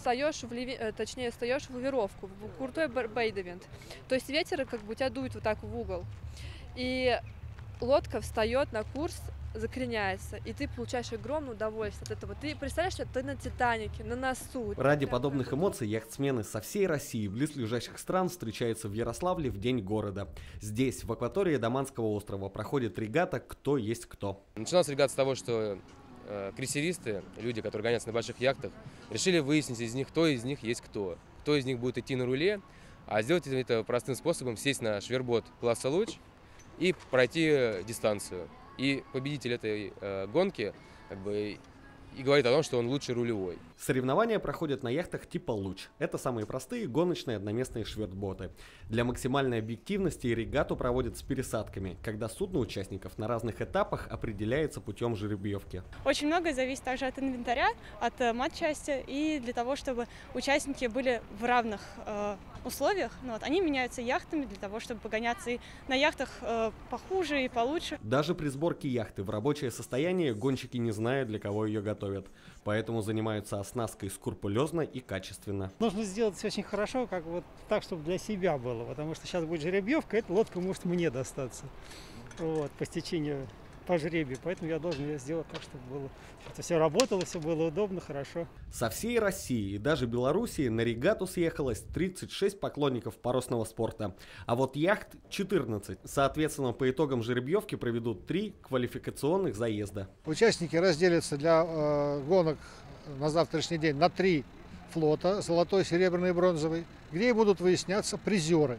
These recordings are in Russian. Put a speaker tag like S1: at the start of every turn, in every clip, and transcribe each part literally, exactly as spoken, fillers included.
S1: встаешь в леви... э, точнее, встаешь в лавировку, в крутой бейдевинт. То есть ветер как бы у тебя дует вот так в угол. И лодка встает на курс, закреняется, и ты получаешь огромное удовольствие от этого. Ты представляешь, что ты на Титанике, на носу.
S2: Ради подобных эмоций яхтсмены со всей России и близлежащих стран встречаются в Ярославле в День города. Здесь, в акватории Даманского острова, проходит регата «Кто есть кто».
S3: Начиналась регата с того, что э, крейсеристы, люди, которые гоняются на больших яхтах, решили выяснить из них, кто из них есть кто. Кто из них будет идти на руле, а сделать это простым способом: сесть на швербот класса «Луч» и пройти дистанцию. И победитель этой э, гонки как бы и говорит о том, что он лучший рулевой.
S2: Соревнования проходят на яхтах типа «Луч». Это самые простые гоночные одноместные швертботы. Для максимальной объективности регату проводят с пересадками, когда судно участников на разных этапах определяется путем жеребьевки.
S4: Очень многое зависит также от инвентаря, от э, матчасти, и для того, чтобы участники были в равных э, условиях, ну, вот, они меняются яхтами для того, чтобы погоняться и на яхтах э, похуже и получше.
S2: Даже при сборке яхты в рабочее состояние гонщики не знают, для кого ее готовят. Поэтому занимаются оснасткой скрупулезно и качественно.
S5: Нужно сделать все очень хорошо, как вот так, чтобы для себя было. Потому что сейчас будет жеребьевка, эта лодка может мне достаться. Вот, по стечению, по жребию. Поэтому я должен ее сделать так, чтобы было, это все работало, все было удобно, хорошо.
S2: Со всей России и даже Белоруссии на регату съехалось тридцать шесть поклонников парусного спорта. А вот яхт четырнадцать. Соответственно, по итогам жеребьевки проведут три квалификационных заезда.
S6: Участники разделятся для э, гонок на завтрашний день на три флота: золотой, серебряный и бронзовый, где и будут выясняться призеры.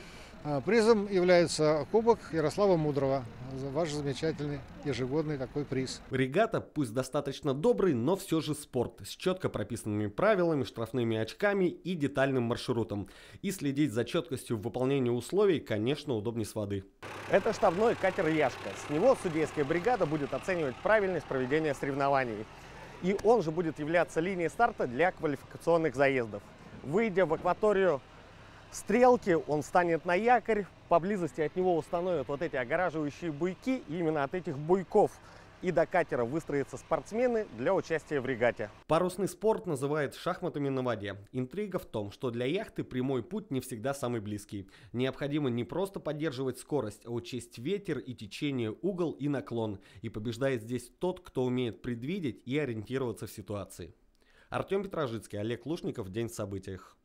S6: Призом является кубок Ярослава Мудрого, ваш замечательный ежегодный такой приз.
S2: Регата, пусть достаточно добрый, но все же спорт, с четко прописанными правилами, штрафными очками и детальным маршрутом. И следить за четкостью в выполнении условий, конечно, удобнее с воды. Это штабной катер «Яшка». С него судейская бригада будет оценивать правильность проведения соревнований. И он же будет являться линией старта для квалификационных заездов. Выйдя в акваторию стрелки, он станет на якорь, поблизости от него установят вот эти огораживающие буйки, и именно от этих буйков и до катера выстроятся спортсмены для участия в регате. Парусный спорт называют шахматами на воде. Интрига в том, что для яхты прямой путь не всегда самый близкий. Необходимо не просто поддерживать скорость, а учесть ветер и течение, угол и наклон. И побеждает здесь тот, кто умеет предвидеть и ориентироваться в ситуации. Артем Петрожицкий, Олег Лушников. День в событиях.